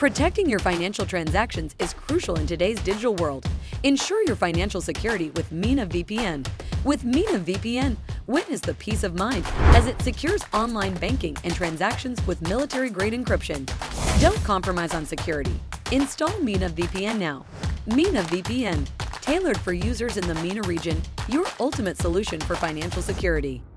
Protecting your financial transactions is crucial in today's digital world. Ensure your financial security with MenaVPN. With MenaVPN, witness the peace of mind as it secures online banking and transactions with military-grade encryption. Don't compromise on security. Install MenaVPN now. MenaVPN, tailored for users in the MENA region, your ultimate solution for financial security.